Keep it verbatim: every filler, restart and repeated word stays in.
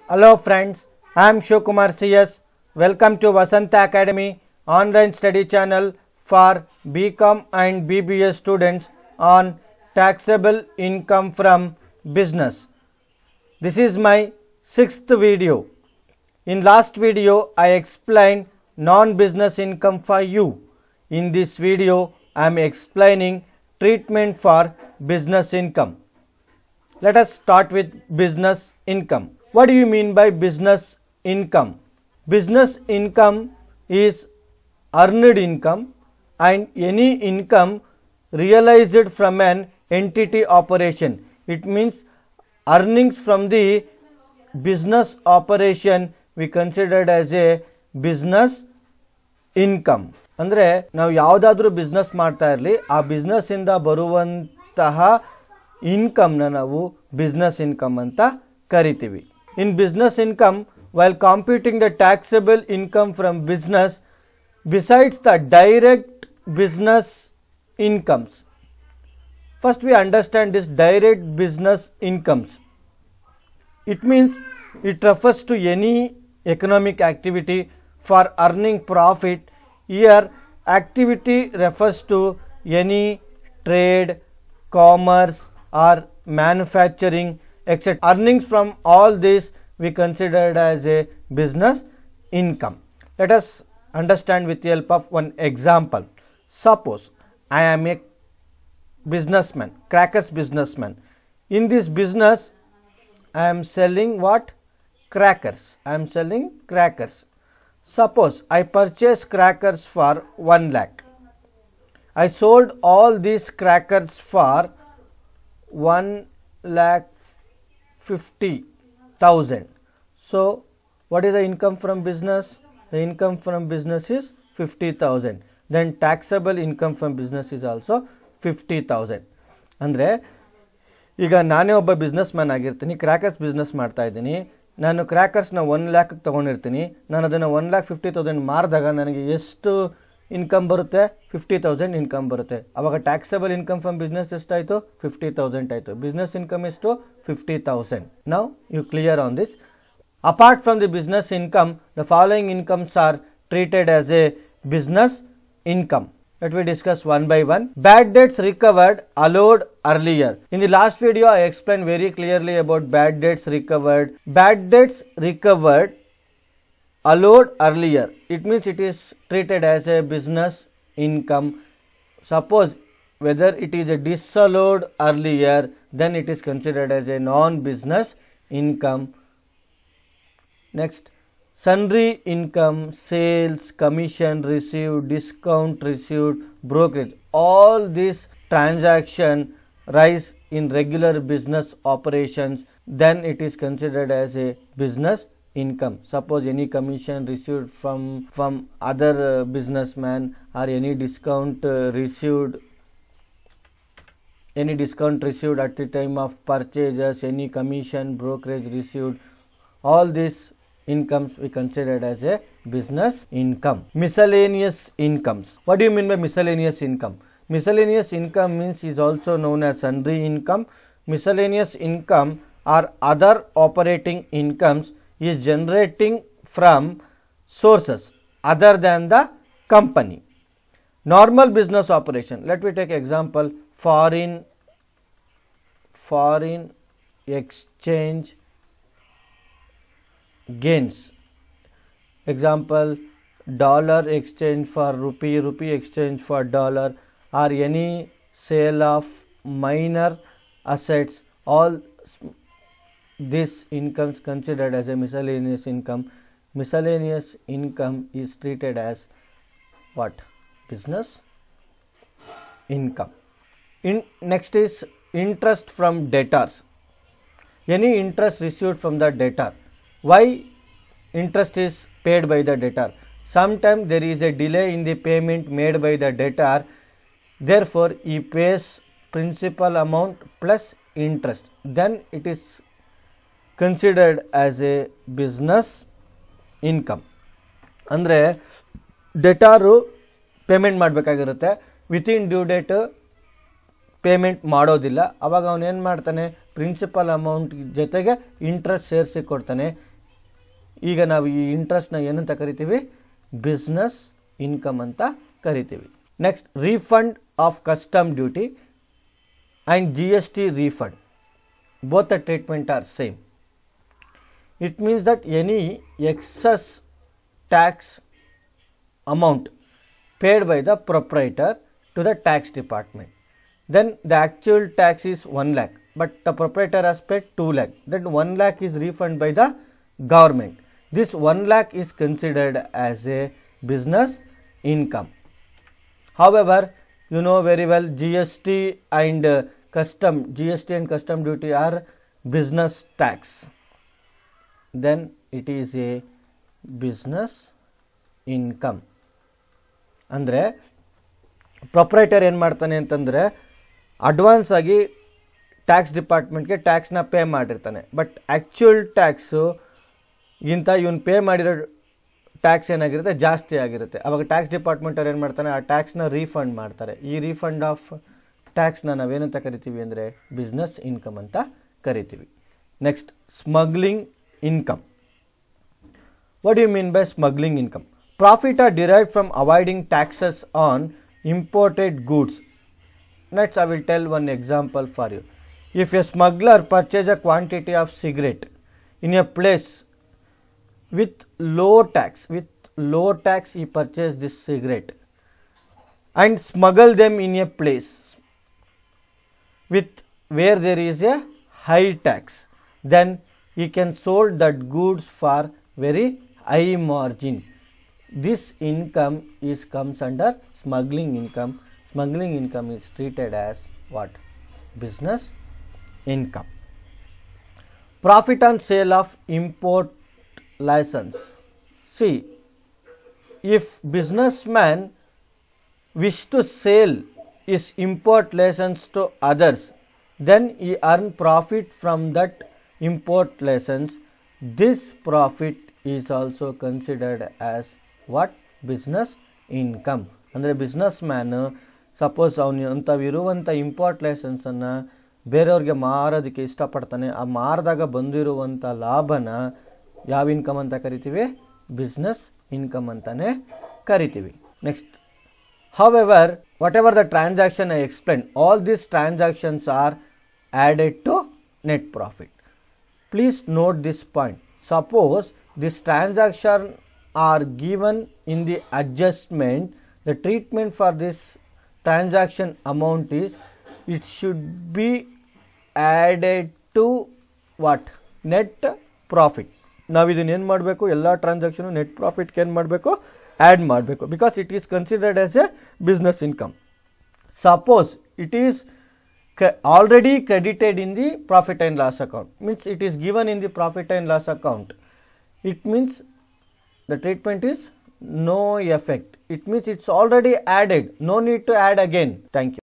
Hello friends, I am SHIVAKUMAR C S. Welcome to VASANTHA Academy online study channel for B Com and B B A students on taxable income from business. This is my sixth video. In last video, I explained non-business income for you. In this video, I am explaining treatment for business income. Let us start with business income. What do you mean by business income? Business income is earned income and any income realized from an entity operation. It means earnings from the business operation we considered as a business income. ಅಂದ್ರೆ ನಾವು ಯಾವುದಾದರೂ business ಮಾಡ್ತಾ ಇರಲಿ ಆ business ಇಂದ ಬರುವಂತಹ income ನ ನಾವು ಬಿಸ್ನೆಸ್ ಇನ್ಕಮ್ ಅಂತ ಕರಿತೀವಿ. In business income, while computing the taxable income from business, besides the direct business incomes, first we understand this direct business incomes. It means it refers to any economic activity for earning profit. Here, activity refers to any trade, commerce or manufacturing, et cetera. Earnings from all this we considered as a business income. Let us understand with the help of one example. Suppose I am a businessman, crackers businessman. In this business, I am selling what? Crackers. I am selling crackers. Suppose I purchase crackers for one lakh. I sold all these crackers for one lakh fifty thousand. So, what is the income from business? The income from business is fifty thousand. Then taxable income from business is also fifty thousand. ಅಂದರೆ ಈಗ ನಾನೇ ಒಬ್ಬ businessman ಆಗಿರ್ತೀನಿ, crackers business ಮಾಡ್ತಾ ಇದ್ದೀನಿ. ನಾನು ಕ್ರ್ಯಾಕರ್ಸ್ನ one lakh ತೊಗೊಂಡಿರ್ತೀನಿ. ನಾನು ಅದನ್ನು ಒನ್ ಲ್ಯಾಕ್ ಫಿಫ್ಟಿ ತೌಸಂಡ್ ಮಾರಿದಾಗ ನನಗೆ ಎಷ್ಟು ಇನ್ಕಮ್ ಬರುತ್ತೆ? ಫಿಫ್ಟಿ ತೌಸಂಡ್ ಇನ್ಕಮ್ ಬರುತ್ತೆ. ಅವಾಗ ಟ್ಯಾಕ್ಸಬಲ್ ಇನ್ಕಮ್ ಫ್ರಮ್ ಬಿಸ್ನೆಸ್ ಎಷ್ಟಾಯಿತು? ಫಿಫ್ಟಿ ತೌಸಂಡ್ ಆಯಿತು. ಬಿಸ್ನೆಸ್ ಇನ್ಕಮ್ ಎಷ್ಟು? Fifty thousand. Now you clear on this. Apart from the business income, the following incomes are treated as a business income. Let me discuss one by one. Bad debts recovered, allowed earlier. In the last video, I explained very clearly about bad debts recovered. Bad debts recovered, allowed earlier. It means it is treated as a business income. Suppose whether it is a disallowed earlier, then it is considered as a non-business income. Next, sundry income, sales, commission received, discount received, brokerage. All these transactions rise in regular business operations. Then it is considered as a business income. Suppose any commission received from from other uh, businessman or any discount uh, received any discount received at the time of purchases, any commission, brokerage received, all these incomes we considered as a business income. Miscellaneous incomes. What do you mean by miscellaneous income? Miscellaneous income means is also known as sundry income. Miscellaneous income or other operating incomes is generating from sources other than the company. Normal business operation. Let me take example. Foreign foreign exchange gains. Example, dollar exchange for rupee, rupee exchange for dollar, or any sale of minor assets. All this incomes considered as a miscellaneous income. Miscellaneous income is treated as what? Business income. In next is interest from debtors. Any interest received from the debtor. Why interest is paid by the debtor? Sometimes there is a delay in the payment made by the debtor. Therefore, he pays principal amount plus interest. Then it is considered as a business income. ಅಂದರೆ debtor payment ಮಾಡಬೇಕಾಗಿರುತ್ತೆ. Within due date payment ಮಾಡೋದಿಲ್ಲ. ಅವಾಗ ಅವನು ಏನು ಮಾಡ್ತಾನೆ? Principal amount ಜೊತೆಗೆ interest ಸೇರಿಸಿ ಕೊಡ್ತಾನೆ. ಈಗ ನಾವು ಈ ಇಂಟ್ರೆಸ್ಟ್ನ ಏನಂತ ಕರಿತೀವಿ, ಬಿಸ್ನೆಸ್ ಇನ್ಕಮ್ ಅಂತ ಕರಿತೀವಿ. Next, refund of custom duty and G S T refund, both the treatment are same. It means that any excess tax amount paid by the proprietor to the tax department, then the actual tax is one lakh, but the proprietor has paid two lakh, then one lakh is refunded by the government. This one lakh is considered as a business income. However, you know very well, G S T and uh, custom G S T and custom duty are business tax, then it is a business income. ಅಂದರೆ proprietor ಏನು ಮಾಡ್ತಾನೆ ಅಂತಂದರೆ advance ಆಗಿ tax ಡಿಪಾರ್ಟ್ಮೆಂಟ್ಗೆ ಟ್ಯಾಕ್ಸ್ನ pay ಮಾಡಿರ್ತಾನೆ, but actual tax ಗಿಂತ ಇವನು ಪೇ ಮಾಡಿರೋ ಟ್ಯಾಕ್ಸ್ ಏನಾಗಿರುತ್ತೆ ಜಾಸ್ತಿ ಆಗಿರುತ್ತೆ. ಅವಾಗ ಟ್ಯಾಕ್ಸ್ ಡಿಪಾರ್ಟ್ಮೆಂಟ್ ಅವ್ರು ಏನು ಮಾಡ್ತಾನೆ, ಆ ಟ್ಯಾಕ್ಸ್ನ ರೀಫಂಡ್ ಮಾಡ್ತಾರೆ. ಈ ರೀಫಂಡ್ ಆಫ್ ಟ್ಯಾಕ್ಸ್ನ ನಾವೇನಂತ ಕರಿತೀವಿ ಅಂದರೆ ಬಿಸ್ನೆಸ್ ಇನ್ಕಮ್ ಅಂತ ಕರಿತೀವಿ. Next, smuggling income. What you mean by smuggling income? Profit are derived from avoiding taxes on imported goods. Next, I will tell one example for you. If a smuggler purchase a quantity of cigarette in a place with low tax, with low tax he purchased this cigarette and smuggle them in a place with where there is a high tax, then he can sold that goods for very high margin. This income is comes under smuggling income. Smuggling income is treated as what? Business income. Profit on sale of import license. See, if businessman wish to sell his import license to others, then he earn profit from that import license. This profit is also considered as what? Business income. ಅಂದರೆ businessman suppose ಅವನು ಅಂಥವಿರುವಂಥ import ಲೈಸೆನ್ಸನ್ನು ಬೇರೆಯವ್ರಿಗೆ ಮಾರೋದಕ್ಕೆ ಇಷ್ಟಪಡ್ತಾನೆ, ಆ ಮಾರಿದಾಗ ಬಂದಿರುವಂಥ ಲಾಭನ ಯಾವ income ಅಂತ ಕರಿತೀವಿ? ಬಿಸ್ನೆಸ್ ಇನ್ಕಮ್ ಅಂತಾನೆ ಕರಿತೀವಿ. Next, however, whatever the transaction I explained, all these transactions are added to net profit. Please note this point. Suppose this transaction are given in the adjustment, the treatment for this transaction amount is it should be added to what? Net profit. ನಾವು ಇದನ್ನ ಏನು ಮಾಡಬೇಕು, ಎಲ್ಲ transaction net ಪ್ರಾಫಿಟ್ಗೆ ಏನು ಮಾಡಬೇಕು, add ಮಾಡಬೇಕು, because it is considered as a business income. Suppose it is already credited in the profit and loss account, means it is given in the profit and loss account, it means the treatment is no effect. It means it's already added, no need to add again. Thank you.